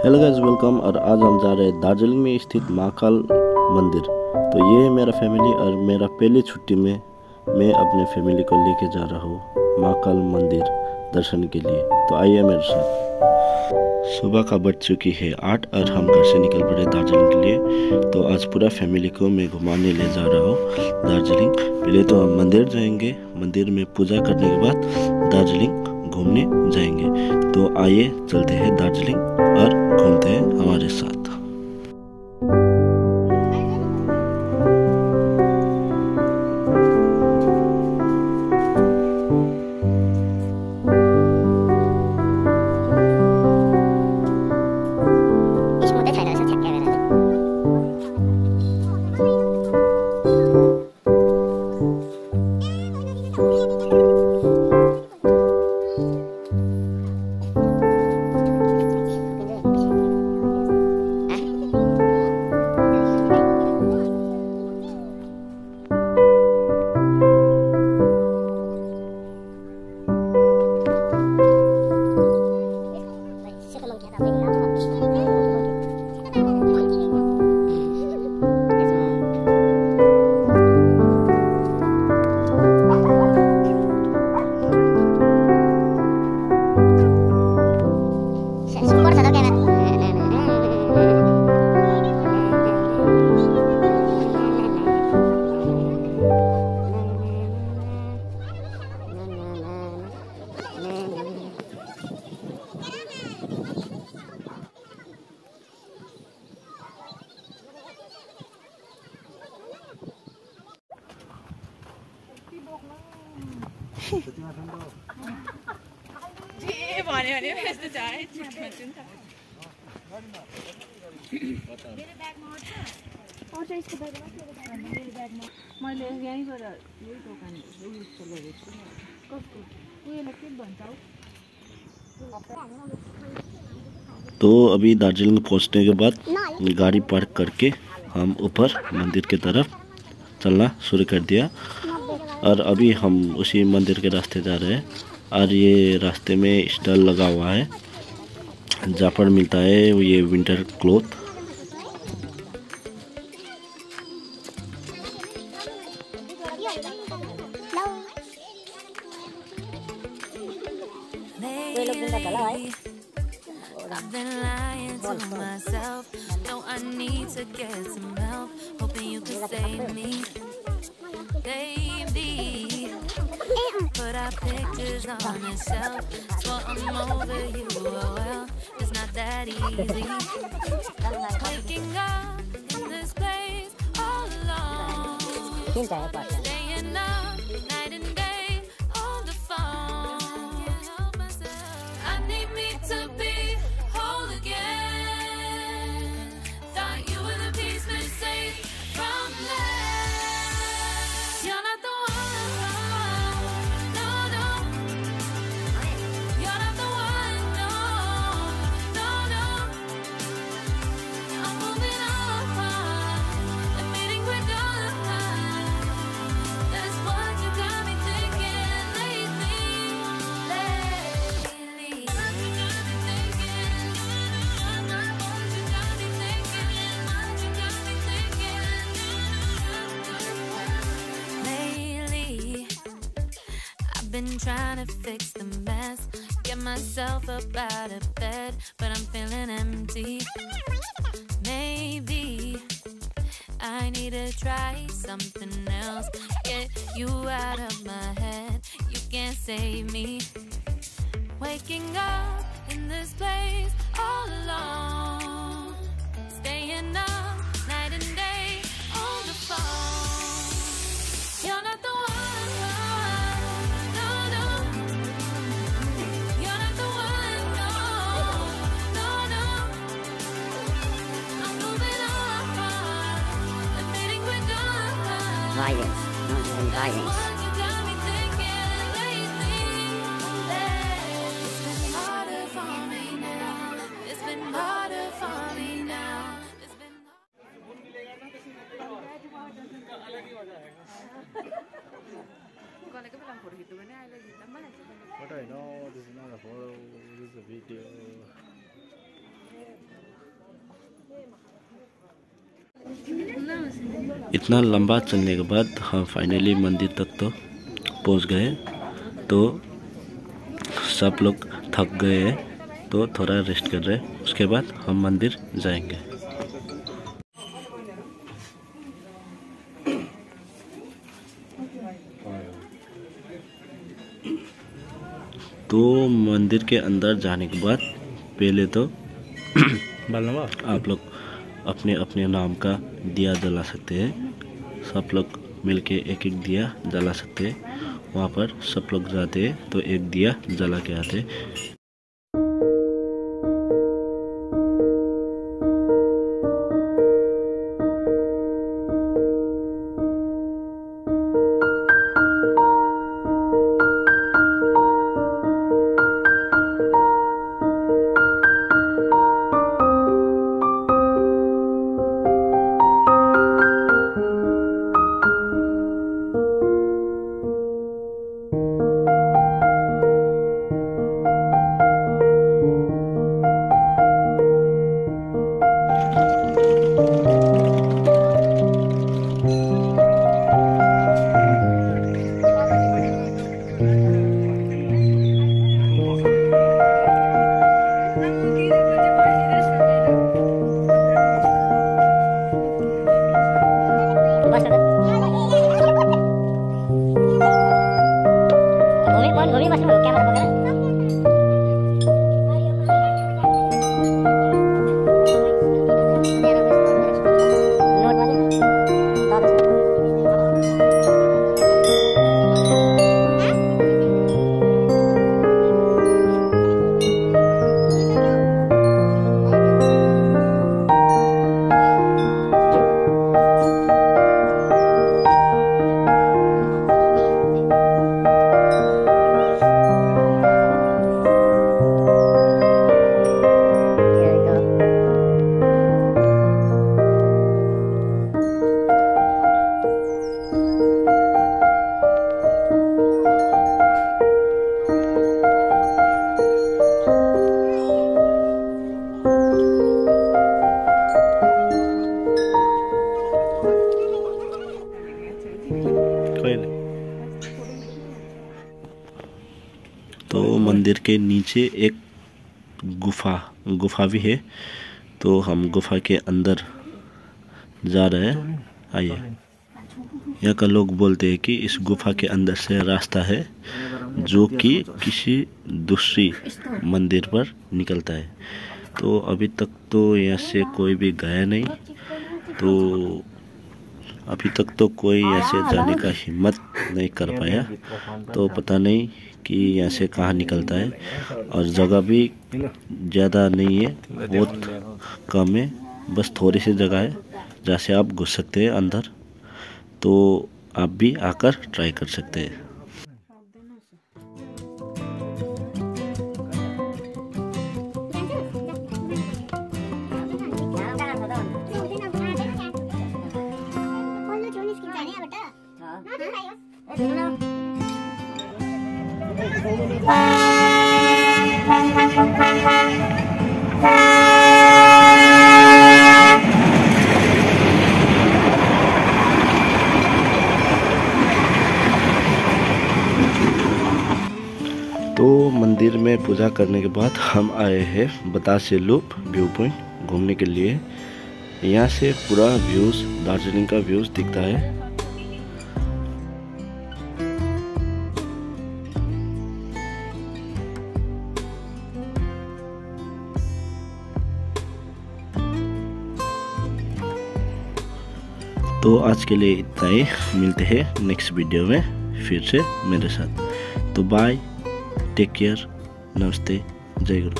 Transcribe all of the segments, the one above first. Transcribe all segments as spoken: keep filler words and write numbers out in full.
Hello guys, welcome. और आज हम जा रहे हैं दार्जिलिंग में स्थित महाकाल मंदिर। तो ये है मेरा फैमिली और मेरा पहली छुट्टी में मैं अपने फैमिली को लेके जा रहा हूँ महाकाल मंदिर दर्शन के लिए। तो आइए मेरे साथ। सुबह का बज चुकी है आठ और हम घर से निकल पड़े दार्जिलिंग के लिए। तो आज पूरा फैमिली को मैं घुमाने ले जा रहा हूँ दार्जिलिंग। पहले तो हम मंदिर जाएंगे, मंदिर में पूजा करने के बाद दार्जिलिंग घूमने जाएंगे। तो आइए चलते हैं दार्जिलिंग और घूमते हैं हमारे साथ। तो अभी दार्जिलिंग पहुंचने के बाद गाड़ी पार्क करके हम ऊपर मंदिर की तरफ चलना शुरू कर दिया। और अभी हम उसी मंदिर के रास्ते जा रहे हैं। और ये रास्ते में स्टॉल लगा हुआ है जहाँ पर मिलता है ये winter cloth. I've been lying to myself. No, I need to get some help. Hoping you can save me, baby. Put our pictures on the shelf. So I'm over you. Oh well, it's not that easy. Waking up in this place all alone. Staying up night and day on the phone. Can't help myself. I need me to be. Been trying to fix the mess, get myself up out of bed, but I'm feeling empty. Maybe I need to try something else, get you out of my head. You can't save me. Waking up in this place all alone, staying up night and day on the phone. You're not the one. Violence, not even violence. What I know, this is not a photo, this is a video. इतना लंबा चलने के बाद हम finally मंदिर तक तो पहुंच गए। तो सब लोग थक गए हैं तो थोड़ा रेस्ट कर रहे हैं, उसके बाद हम मंदिर जाएंगे। तो मंदिर के अंदर जाने के बाद पहले तो आप लोग अपने अपने नाम का दिया जला सकते हैं। सब लोग मिलके एक एक दिया जला सकते हैं। वहाँ पर सब लोग जाते हैं तो एक दिया जला के आते हैं। तो मंदिर के नीचे एक गुफा गुफा भी है, तो हम गुफा के अंदर जा रहे हैं। आइए। यहाँ का लोग बोलते हैं कि इस गुफा के अंदर से रास्ता है जो कि किसी दूसरी मंदिर पर निकलता है। तो अभी तक तो यहाँ से कोई भी गया नहीं, तो अभी तक तो कोई यहाँ से जाने का हिम्मत नहीं कर पाया। तो पता नहीं कि यहाँ से कहाँ निकलता है, और जगह भी ज़्यादा नहीं है, बहुत कम है, बस थोड़ी सी जगह है जहाँ से आप घुस सकते हैं अंदर। तो आप भी आकर ट्राई कर सकते हैं। तो मंदिर में पूजा करने के बाद हम आए हैं बतासे लूप व्यू पॉइंट घूमने के लिए। यहाँ से पूरा व्यूज दार्जिलिंग का व्यूज दिखता है। तो आज के लिए इतना ही, मिलते हैं नेक्स्ट वीडियो में फिर से मेरे साथ। तो बाय, टेक केयर, नमस्ते, जय गुरु।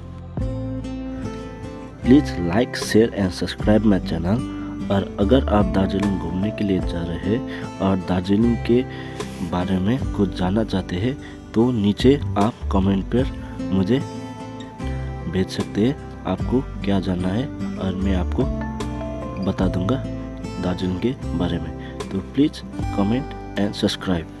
Please like share and subscribe my channel. और अगर आप दार्जिलिंग घूमने के लिए जा रहे हैं और दार्जिलिंग के बारे में कुछ जानना चाहते हैं तो नीचे आप कमेंट पर मुझे भेज सकते हैं आपको क्या जानना है, और मैं आपको बता दूंगा दार्जिलिंग के बारे में। तो प्लीज़ कमेंट एंड सब्सक्राइब।